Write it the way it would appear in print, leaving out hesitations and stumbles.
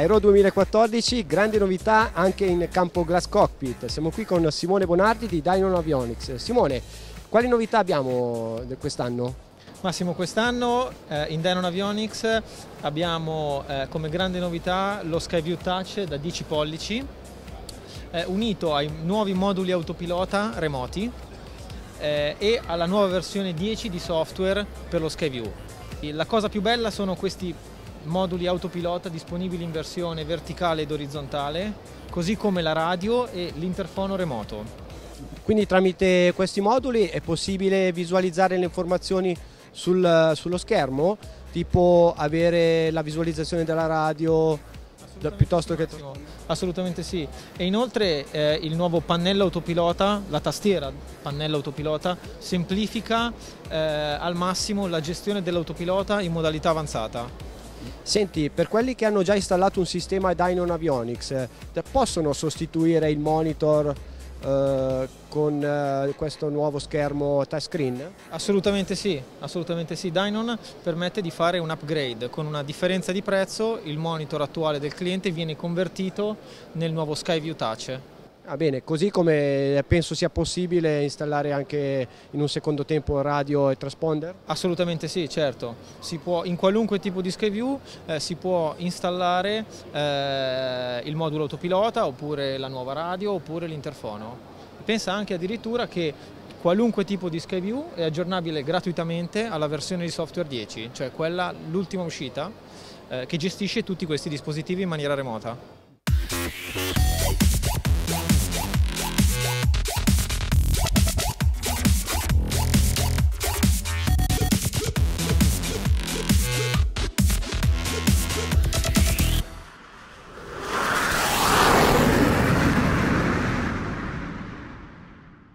Aero 2014, grande novità anche in campo Glass Cockpit. Siamo qui con Simone Bonardi di Dynon Avionics. Simone, quali novità abbiamo quest'anno? Massimo, quest'anno in Dynon Avionics abbiamo come grande novità lo Skyview Touch da 10 pollici unito ai nuovi moduli autopilota remoti e alla nuova versione 10 di software per lo Skyview. La cosa più bella sono questi moduli autopilota disponibili in versione verticale ed orizzontale, così come la radio e l'interfono remoto. Quindi tramite questi moduli è possibile visualizzare le informazioni sullo schermo, tipo avere la visualizzazione della radio piuttosto che... Assolutamente sì. E inoltre il nuovo pannello autopilota, la tastiera pannello autopilota, semplifica al massimo la gestione dell'autopilota in modalità avanzata. Senti, per quelli che hanno già installato un sistema Dynon Avionics, possono sostituire il monitor con questo nuovo schermo touchscreen? Assolutamente sì, assolutamente sì. Dynon permette di fare un upgrade. Con una differenza di prezzo il monitor attuale del cliente viene convertito nel nuovo Skyview Touch. Ah, bene, così come penso sia possibile installare anche in un secondo tempo radio e transponder? Assolutamente sì, certo. Si può, in qualunque tipo di Skyview si può installare il modulo autopilota oppure la nuova radio oppure l'interfono. Pensa anche addirittura che qualunque tipo di Skyview è aggiornabile gratuitamente alla versione di software 10, cioè quella l'ultima uscita che gestisce tutti questi dispositivi in maniera remota.